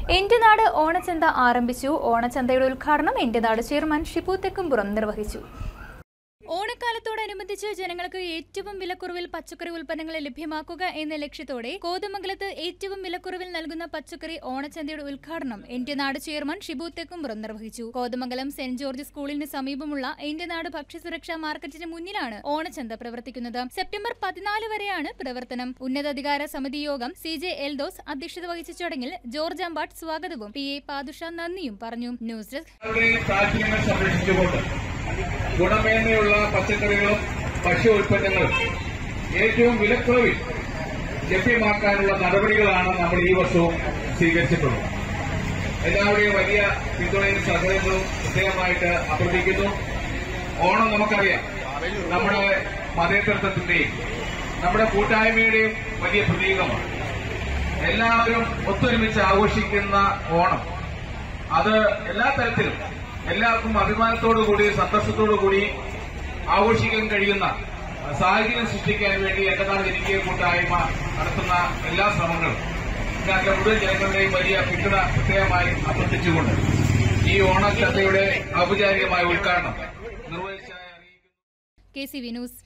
എന്റെ നാട് ഓണച്ചന്ത ആരംഭിച്ചു. ഓണച്ചന്തയുടെ ഉദ്ഘാടനം എന്റെ നാട് ചെയർമാൻ ഷിബു തെക്കുംപുറം നിർവഹിച്ചു. ഓണക്കാലത്തോടനുബന്ധിച്ച് ജനങ്ങൾക്ക് ഏറ്റവും വിലക്കുറവിൽ പച്ചക്കറി ഉൽപ്പന്നങ്ങൾ ലഭ്യമാക്കുക എന്ന ലക്ഷ്യത്തോടെ കോതമംഗലത്ത് ഏറ്റവും വിലക്കുറവിൽ നൽകുന്ന പച്ചക്കറി ഓണച്ചന്തയുടെ ഉദ്ഘാടനം എന്റെ നാട് ചെയർമാൻ ഷിബു തെക്കുംപുറം നിർവഹിച്ചു. കോതമംഗലം സെന്റ് ജോർജ് സ്കൂളിന് സമീപമുള്ള എന്റെ നാട് ഭക്ഷ്യസുരക്ഷാ മാർക്കറ്റിന് മുന്നിലാണ് ഓണച്ചന്ത പ്രവർത്തിക്കുന്നത്. സെപ്റ്റംബർ 14 വരെയാണ് പ്രവർത്തനം. ഉന്നതാധികാര സമിതി യോഗം CJ എൽദോസ് അധ്യക്ഷത വഹിച്ച ചടങ്ങിൽ ജോർജ് അമ്പാട്ട് സ്വാഗതവും PA പാതുഷ നന്ദിയും പറഞ്ഞു. News desk. ഗുണമേന്മയുള്ള പച്ചക്കറികളും ഭക്ഷ്യ ഉൽപ്പന്നങ്ങളും ഏറ്റവും വിലക്കുറവിൽ ലഭ്യമാക്കാനുള്ള നടപടികളാണ് നമ്മൾ ഈ വർഷവും സ്വീകരിച്ചിട്ടുള്ളത്. എല്ലാവരുടെയും വലിയ പിന്തുണയും സഹകരണവും പ്രത്യേകമായിട്ട് അഭ്യർത്ഥിക്കുന്നു. ഓണം നമുക്കറിയാം, നമ്മുടെ മതേതരത്വത്തിന്റെയും നമ്മുടെ കൂട്ടായ്മയുടെയും വലിയ പ്രതീകമാണ്. എല്ലാവരും ഒത്തൊരുമിച്ച് ആഘോഷിക്കുന്ന ഓണം, അത് എല്ലാ തരത്തിലും എല്ലാവർക്കും അഭിമാനത്തോടുകൂടി സന്തോഷത്തോടുകൂടി ആഘോഷിക്കാൻ കഴിയുന്ന സാഹചര്യം സൃഷ്ടിക്കാൻ വേണ്ടി എന്റെ നാട് ജനകീയ കൂട്ടായ്മ നടത്തുന്ന എല്ലാ ശ്രമങ്ങളും ഇതിനകത്തെ മുഴുവൻ ജനങ്ങളുടെയും വലിയ പിന്തുണ പ്രത്യേകമായി അഭ്യർത്ഥിച്ചുകൊണ്ട് ഈ ഓണച്ചന്തയുടെ ഔപചാരികമായ ഉദ്ഘാടനം നിർവഹിച്ചായി അറിയിക്കുന്നു. KCV news.